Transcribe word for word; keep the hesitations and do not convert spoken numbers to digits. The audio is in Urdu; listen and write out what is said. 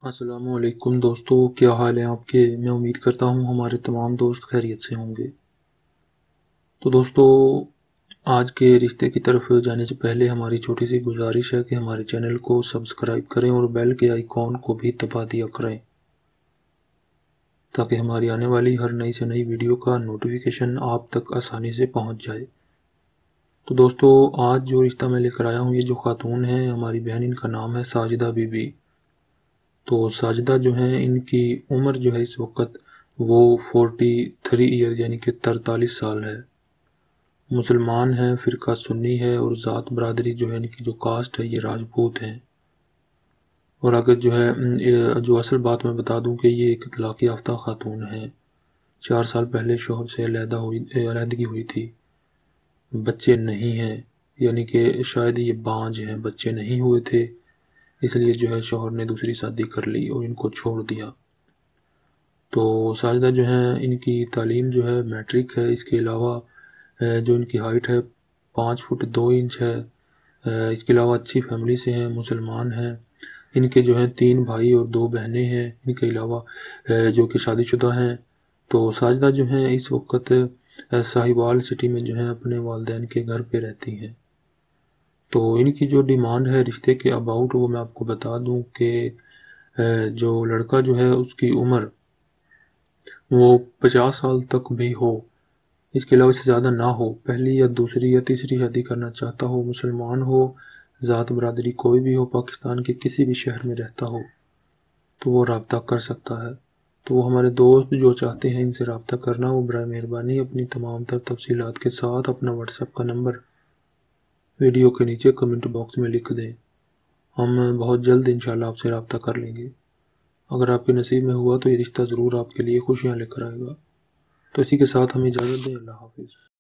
السلام علیکم دوستو، کیا حال ہیں آپ کے؟ میں امید کرتا ہوں ہمارے تمام دوست خیریت سے ہوں گے۔ تو دوستو، آج کے رشتے کی طرف جانے سے پہلے ہماری چھوٹی سی گزارش ہے کہ ہمارے چینل کو سبسکرائب کریں اور بیل کے آئیکن کو بھی دبا دیا کریں تاکہ ہماری آنے والی ہر نئی سے نئی ویڈیو کا نوٹیفیکیشن آپ تک آسانی سے پہنچ جائے۔ تو دوستو، آج جو رشتہ میں لے کر آیا ہوں، یہ جو خاتون ہیں ہماری بہن، ان کا نام ہے ساجدہ بی بی۔ تو ساجدہ جو ہیں، ان کی عمر جو ہے اس وقت وہ فورٹی تھری ایئر یعنی کہ ترتالیس سال ہے۔ مسلمان ہیں، فرقہ سنی ہے، اور ذات برادری جو ہے ان کی جو کاسٹ ہے یہ راجپوت ہیں۔ اور اگر جو ہے جو اصل بات میں بتا دوں کہ یہ ایک طلاق یافتہ خاتون ہیں۔ چار سال پہلے شوہر سے علیحدہ ہوئی علیحدگی ہوئی تھی۔ بچے نہیں ہیں، یعنی کہ شاید یہ بانجھ ہیں، بچے نہیں ہوئے تھے، اس لیے جو ہے شوہر نے دوسری شادی کر لی اور ان کو چھوڑ دیا۔ تو ساجدہ جو ہیں، ان کی تعلیم جو ہے میٹرک ہے۔ اس کے علاوہ جو ان کی ہائٹ ہے پانچ فٹ دو انچ ہے۔ اس کے علاوہ اچھی فیملی سے ہیں، مسلمان ہیں۔ ان کے جو ہیں تین بھائی اور دو بہنیں ہیں، ان کے علاوہ جو کہ شادی شدہ ہیں۔ تو ساجدہ جو ہیں اس وقت ساہیوال سٹی میں جو ہیں اپنے والدین کے گھر پہ رہتی ہیں۔ تو ان کی جو ڈیمانڈ ہے رشتے کے اباؤٹ، وہ میں آپ کو بتا دوں کہ جو لڑکا جو ہے اس کی عمر وہ پچاس سال تک بھی ہو، اس کے علاوہ اس سے زیادہ نہ ہو، پہلی یا دوسری یا تیسری شادی کرنا چاہتا ہو، مسلمان ہو، ذات برادری کوئی بھی ہو، پاکستان کے کسی بھی شہر میں رہتا ہو، تو وہ رابطہ کر سکتا ہے۔ تو وہ ہمارے دوست جو چاہتے ہیں ان سے رابطہ کرنا، وہ برائے مہربانی اپنی تمام تر تفصیلات کے ساتھ اپنا واٹس ایپ کا نمبر ویڈیو کے نیچے کمنٹ باکس میں لکھ دیں۔ ہم بہت جلد انشاءاللہ آپ سے رابطہ کر لیں گے۔ اگر آپ کے نصیب میں ہوا تو یہ رشتہ ضرور آپ کے لیے خوشیاں لے کر آئے گا۔ تو اسی کے ساتھ ہمیں اجازت دیں۔ اللہ حافظ۔